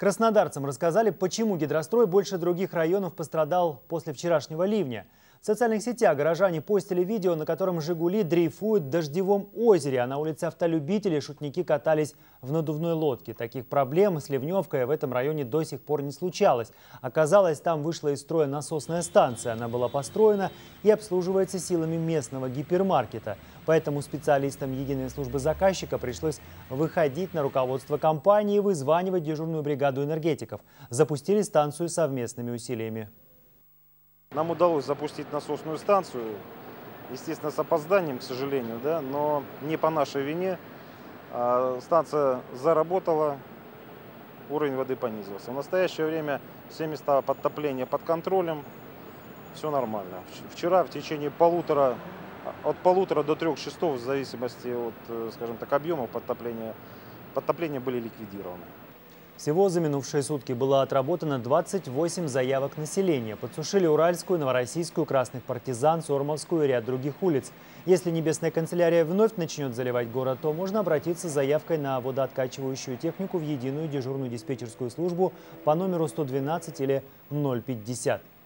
Краснодарцам рассказали, почему гидрострой больше других районов пострадал после вчерашнего ливня. В социальных сетях горожане постили видео, на котором «Жигули» дрейфуют в дождевом озере, а на улице Автолюбителей шутники катались в надувной лодке. Таких проблем с ливневкой в этом районе до сих пор не случалось. Оказалось, там вышла из строя насосная станция. Она была построена и обслуживается силами местного гипермаркета. Поэтому специалистам единой службы заказчика пришлось выходить на руководство компании и вызванивать дежурную бригаду энергетиков. Запустили станцию совместными усилиями. Нам удалось запустить насосную станцию, естественно, с опозданием, к сожалению, да, но не по нашей вине. Станция заработала, уровень воды понизился. В настоящее время все места подтопления под контролем, все нормально. Вчера в течение от полутора до 3 часов, в зависимости от, скажем так, объемов подтопления были ликвидированы. Всего за минувшие сутки было отработано 28 заявок населения. Подсушили Уральскую, Новороссийскую, Красных Партизан, Сормовскую и ряд других улиц. Если Небесная канцелярия вновь начнет заливать город, то можно обратиться с заявкой на водооткачивающую технику в единую дежурную диспетчерскую службу по номеру 112 или 050.